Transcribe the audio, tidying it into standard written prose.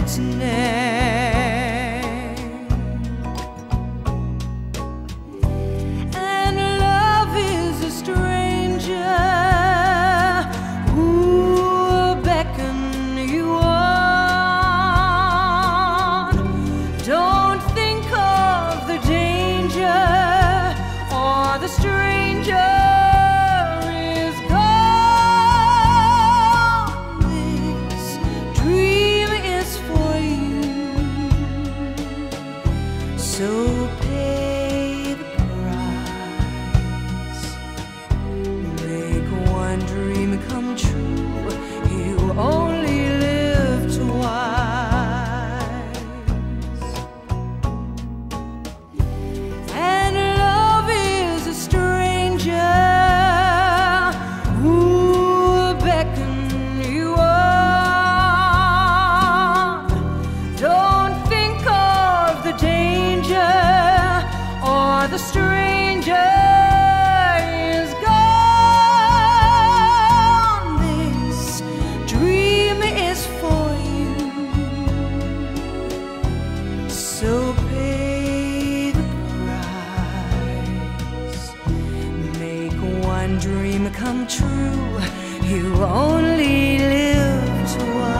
its name. And love is a stranger who will beckon you on. Don't think of the danger, or the stranger is gone. This dream is for you, so pay the price. Make one dream come true. You only live twice. And love is a stranger who will beckon you on. Don't think of the danger, or the stranger is gone. This dream is for you, so pay the price. Make one dream come true. You only live twice.